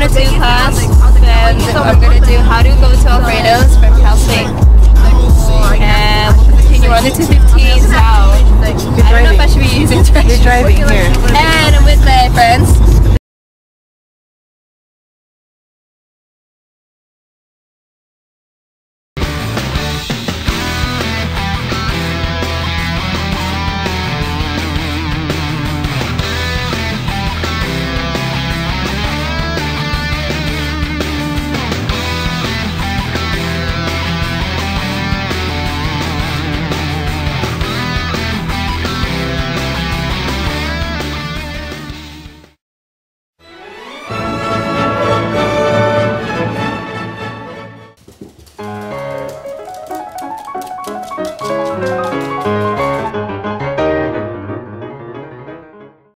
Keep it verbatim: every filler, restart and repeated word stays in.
oh two class, then I'm going to do how to go to Alfredo's from Cal State. And we'll continue on the two fifteen south. I don't know if I should be using directions. You're driving here.